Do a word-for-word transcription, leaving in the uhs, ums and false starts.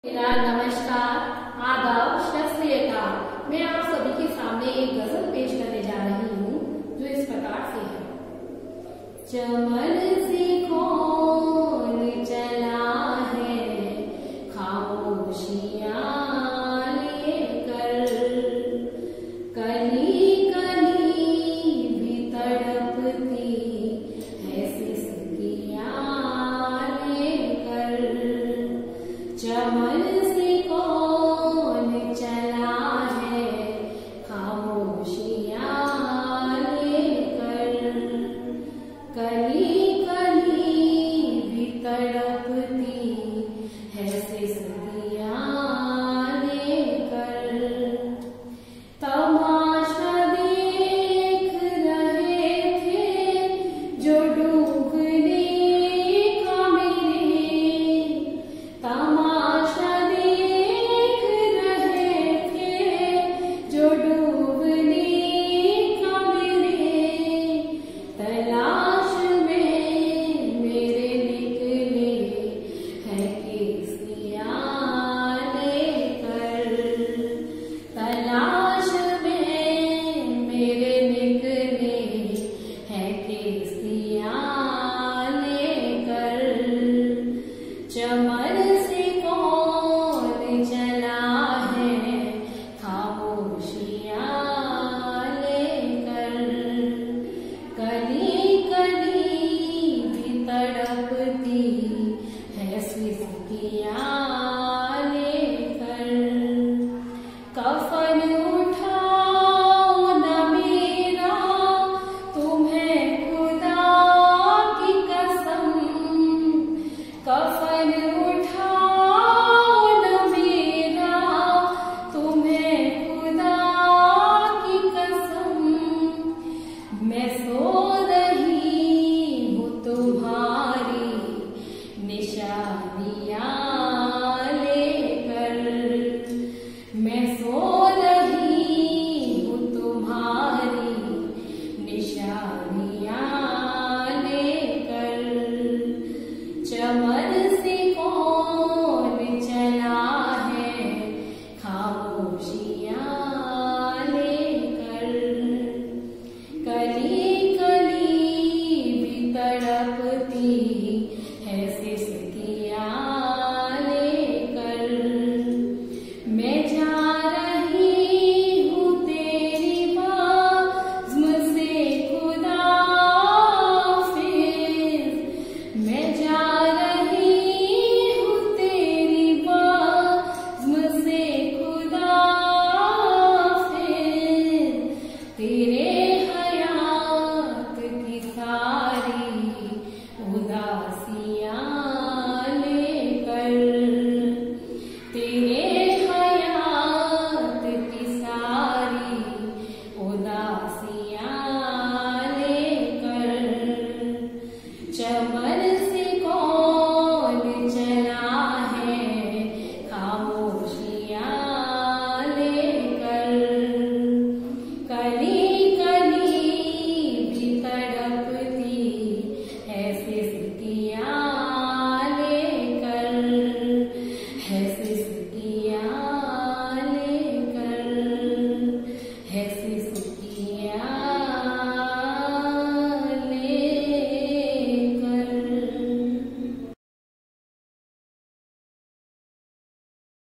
मेरा नमस्कार, आदाब, सत श्री अकाल। मैं आप सभी के सामने एक गजल पेश करने जा रही हूँ जो इस प्रकार से है। चमन से कौन चला है खामोशियाँ लेकर, कली कली भी तड़पती है सिसकियाँ लेकर। चमन से कौन चला है खामोशियाँ लेकर, कली कली भी तड़पती है सिसकियाँ लेकर। तमाशा देख रहे थे जो डूबने का मेरे, तमाशा देख रहे थे जो डूबने का मेरे। तलाश में मेरे निकले हैं केसियाँ लेकर, तलाश में मेरे निकले हैं केसियाँ लेकर। चमन से कौन चला है खामोशियाँ लेकर, कली कली भी तड़पती है सिसकियाँ लेकर। कफन उठाओ न मेरा तुम्हें खुदा की कसम, कफन उठाओ न मेरा तुम्हें खुदा की कसम। मैं सो रही हूँ तुम्हारी निशानियाँ लेकर, मैं सो रही हूँ तुम्हारी निशानियाँ लेकर। चमन से कौन चला है खामोशियाँ लेकर, कली कली भी तड़पती है सिसकियाँ लेकर। मैं जा रही हूँ तेरी बाज़्म से खुदा हाफ़िज़, मैं जा रही हूँ तेरी बाज़्म से खुदा हाफ़िज़। तेरे हयात की सारी उदासी